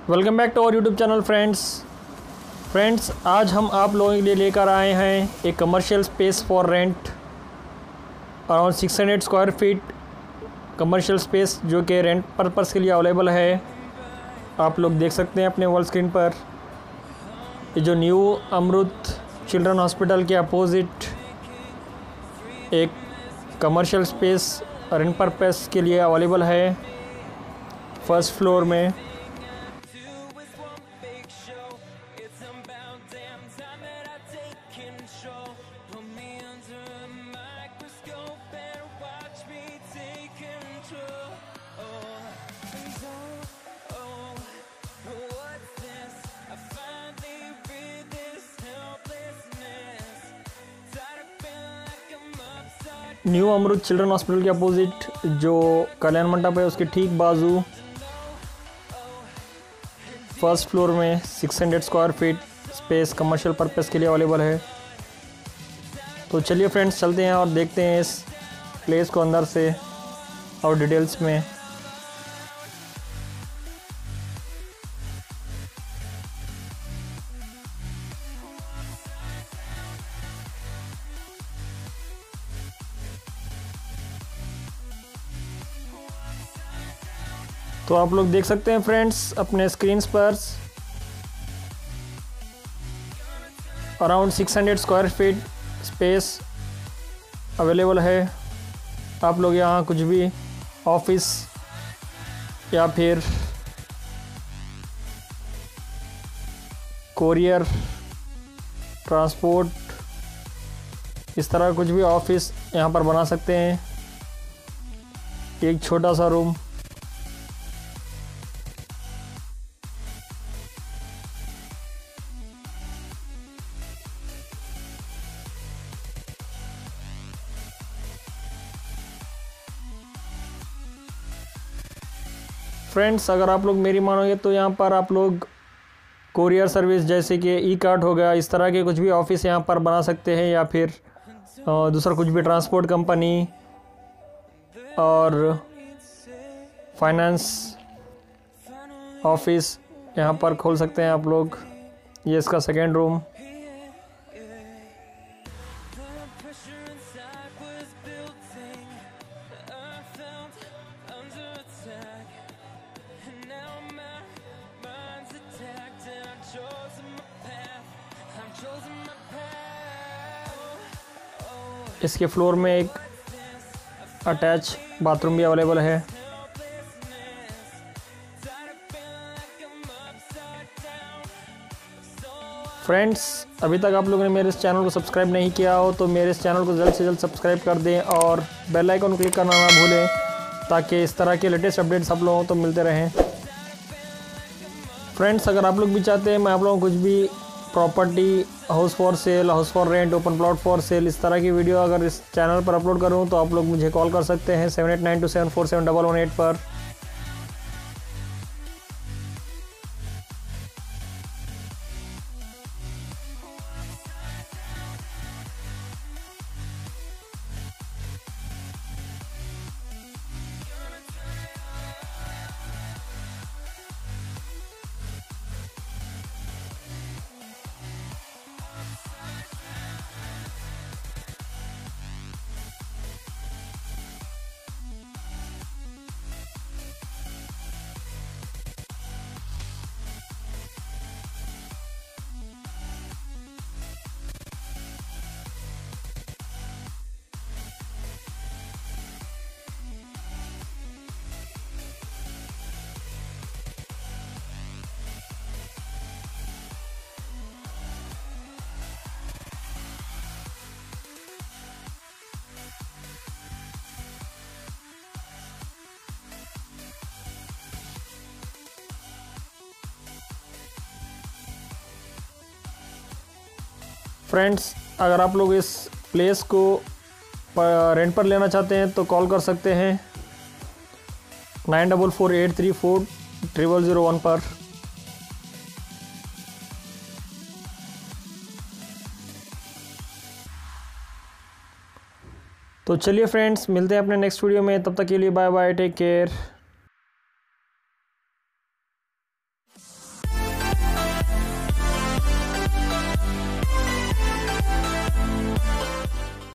Welcome back to our YouTube channel friends आज हम आप लोगों के लिए लेकर आए हैं एक commercial space for rent around 600 square feet commercial space जो कि रेंट पर्पस के लिए अवेलेबल है। आप लोग देख सकते हैं अपने वॉल स्क्रीन पर ये जो न्यू अमृत चिल्ड्रन हॉस्पिटल के अपोजिट एक कमर्शियल स्पेस रेंट पर्पस के लिए अवेलेबल है फर्स्ट फ्लोर में। न्यू अमृत चिल्ड्रन हॉस्पिटल के अपोजिट जो कल्याण मंडप है उसके ठीक बाजू फर्स्ट फ्लोर में 600 square feet space commercial purpose के लिए अवेलेबल है। तो चलिए फ्रेंड्स चलते हैं और देखते हैं इस प्लेस को अंदर से और डिटेल्स में। तो आप लोग देख सकते हैं फ्रेंड्स अपने स्क्रीन्स पर around 600 square feet space available है। आप लोग यहाँ कुछ भी ऑफिस या फिर कोरियर ट्रांसपोर्ट इस तरह कुछ भी ऑफिस यहाँ पर बना सकते हैं। एक छोटा सा रूम फ्रेंड्स अगर आप लोग मेरी मानोगे तो यहाँ पर आप लोग कोरियर सर्विस जैसे कि ई कार्ट हो गया इस तरह के कुछ भी ऑफिस यहाँ पर बना सकते हैं, या फिर दूसरा कुछ भी ट्रांसपोर्ट कंपनी और फाइनेंस ऑफिस यहाँ पर खोल सकते हैं आप लोग। ये इसका सेकेंड रूम। इसके फ्लोर में एक अटैच बाथरूम भी अवेलेबल है। फ्रेंड्स अभी तक आप लोगों ने मेरे इस चैनल को सब्सक्राइब नहीं किया हो तो मेरे इस चैनल को जल्द से जल्द सब्सक्राइब कर दें और बेल आइकन क्लिक करना ना भूलें ताकि इस तरह के लेटेस्ट अपडेट्स आप लोगों को तो मिलते रहें। फ्रेंड्स अगर आप लोग भी चाहते हैं मैं आप लोगों को कुछ भी property house for sale, house for rent, open plot for sale इस तरह की वीडियो अगर इस चैनल पर अपलोड करूं तो आप लोग मुझे कॉल कर सकते हैं 7892747118 पर। फ्रेंड्स अगर आप लोग इस प्लेस को रेंट पर लेना चाहते हैं तो कॉल कर सकते हैं 9448340001 पर। तो चलिए फ्रेंड्स मिलते हैं अपने नेक्स्ट वीडियो में, तब तक के लिए बाय बाय, टेक केयर।